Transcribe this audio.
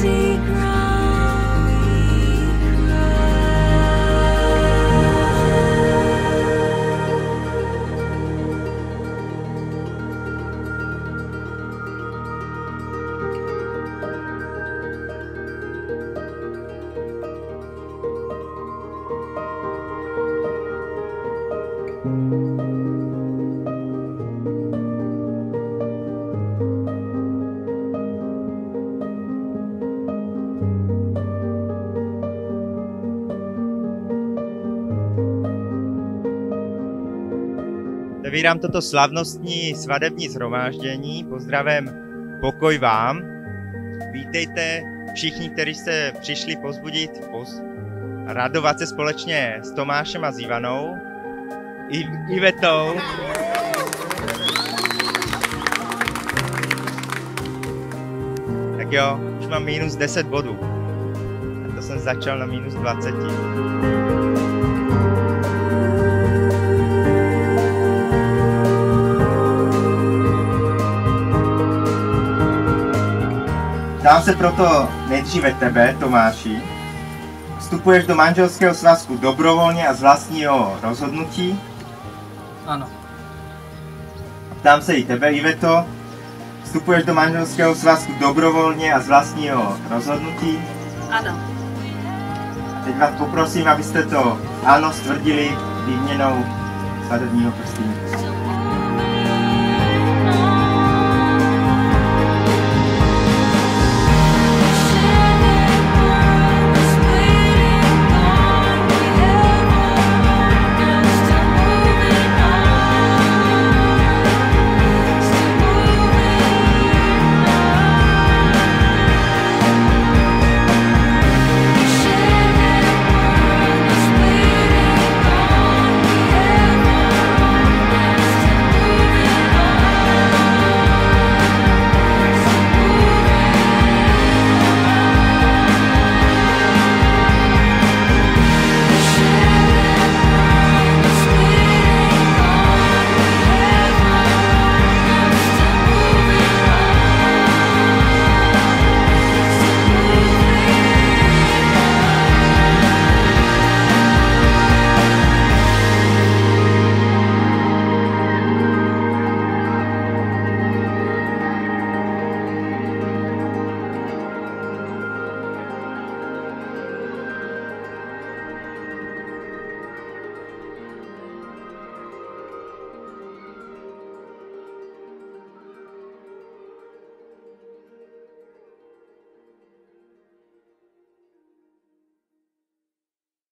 Otevírám toto slavnostní svadební shromáždění. Pozdravím, pokoj vám. Vítejte všichni, kteří jste přišli povzbudit, radovat se společně s Tomášem a s Ivanou, Ivetou. Tak jo, už mám minus 10 bodů. A to jsem začal na minus 20. Ptám se proto nejdříve tebe, Tomáši. Vstupuješ do manželského svazku dobrovolně a z vlastního rozhodnutí? Ano. Ptám se i tebe, Iveto. Vstupuješ do manželského svazku dobrovolně a z vlastního rozhodnutí? Ano. A teď vás poprosím, abyste to ano stvrdili výměnou svatebního prstýnku.